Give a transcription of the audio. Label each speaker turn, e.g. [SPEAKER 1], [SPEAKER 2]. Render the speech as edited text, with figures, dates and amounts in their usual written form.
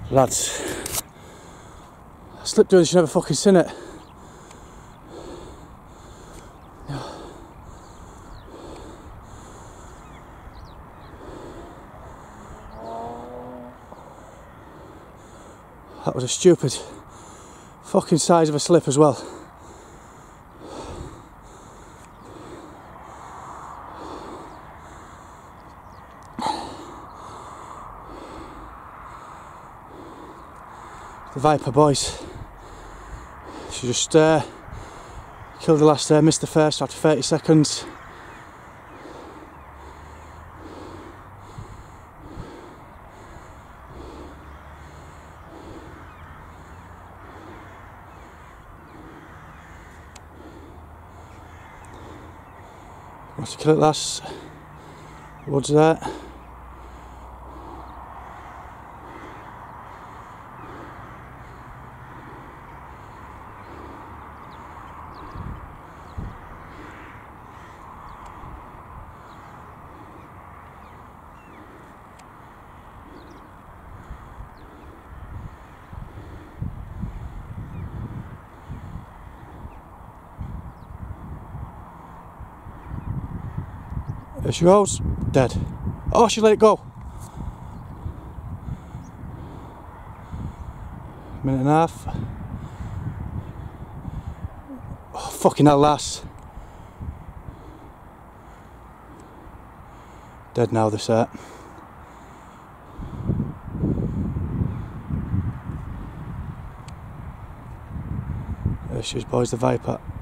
[SPEAKER 1] Lads, I slipped doing this, you never fucking seen it. That was a stupid fucking size of a slip as well. The Viper, boys. She just killed the last, missed the first after 30 seconds. Got to kill it last. Woods there. There she goes, dead. Oh, she let it go. Minute and a half. Oh, fucking hell, lass. Dead now, this set. There she is, boys, the Viper.